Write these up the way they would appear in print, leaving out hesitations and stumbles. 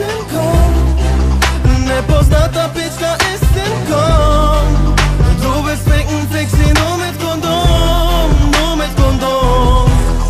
im Kommen. Ne poznata pička ist im Kommen. Du willst ficken, fix sie nur mit Kondom, nur mit Kondom.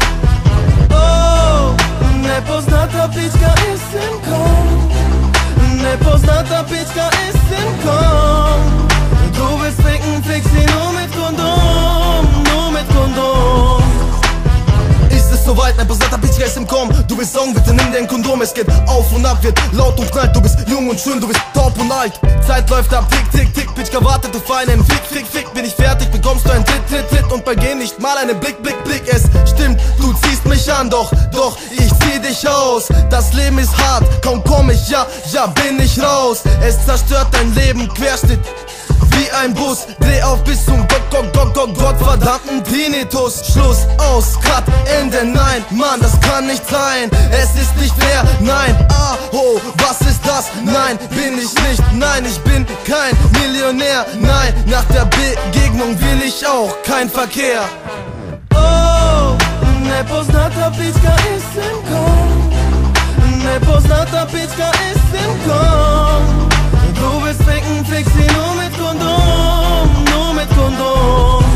Oh, ne poznata pička ist im Kommen. Ne poznata pička ist im Kommen. Du willst ficken, fix sie nur mit Kondom, nur mit Kondom. Ist es soweit, ein poznater Pička ist im Kommen. Du willst Song, bitte nimm dir ein Kondom. Es geht auf und ab, wird laut und knallt. Du bist jung und schön, du bist top und alt. Zeit läuft ab, tick, tick, tick. Pička wartet auf einen Fick, Fick, Fick. Bin ich fertig, bekommst du ein Tritt, Tritt, Tritt. Und bei gehen nicht mal einen Blick, Blick, Blick. Es stimmt, du ziehst mich an, doch ich zieh dich aus. Das Leben ist hart, kaum komm ich, ja, bin ich raus. Es zerstört dein Leben, Querschnitt wie ein Bus. Dreh auf bis zum Gottverdammten Tinnitus. Schluss, aus, Cut, Ende, nein, Mann, das kann nicht sein. Es ist nicht fair, nein, oh, was ist das? Nein, bin ich nicht, nein, ich bin kein Millionär. Nein, nach der Begegnung will ich auch kein Verkehr. Oh, ne poznata pička ist im Kommen. Ne poznata pička ist im Kommen. Du willst ficken, fix sie nur mit Kondom, nur mit Kondom.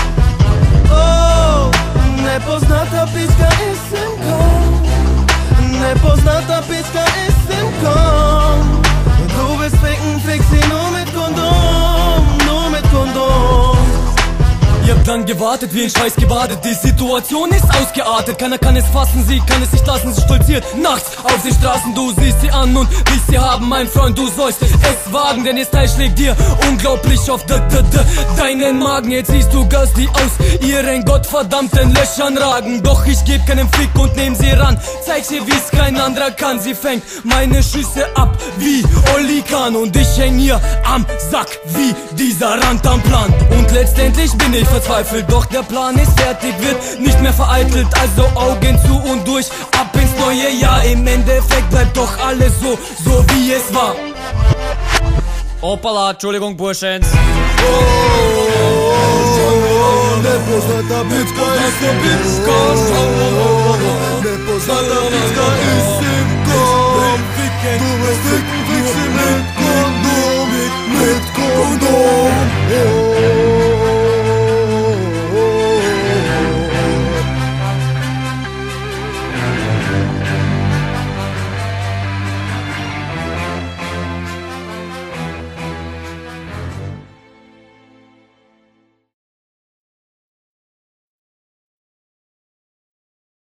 Oh, ne poznata pička ist im Kommen. Ne poznata pička ist im Kommen. Du willst ficken, fix sie nur mit Kondom, nur mit Kondom. Ihr habt lang gewartet, wie ein Scheiß gebadet. Die Situation ist ausgeartet. Keiner kann es fassen, sie kann es nicht lassen. Sie stolziert nachts auf den Straßen. Du siehst sie an und willst sie haben, mein Freund. Du sollst es wagen, denn ihr Style schlägt dir unglaublich auf deinen Magen. Jetzt siehst du Girls, die aus ihren gottverdammten Löchern ragen. Doch ich geb keinen Fick und nehm sie ran. Zeig sie, wie's kein anderer kann. Sie fängt meine Schüsse ab wie Oli Kahn. Und ich häng hier am Sack wie dieser Rand am Plan. Und letztendlich bin ich verzweifelt, doch der Plan ist fertig, wird nicht mehr vereitelt. Also Augen zu und durch, ab ins neue Jahr. Im Endeffekt bleibt doch alles so wie es war. Opala, Entschuldigung, Burschens. Ne poznata pička ist im Kommen. Ne poznata pička ist im Kommen. Du willst ficken,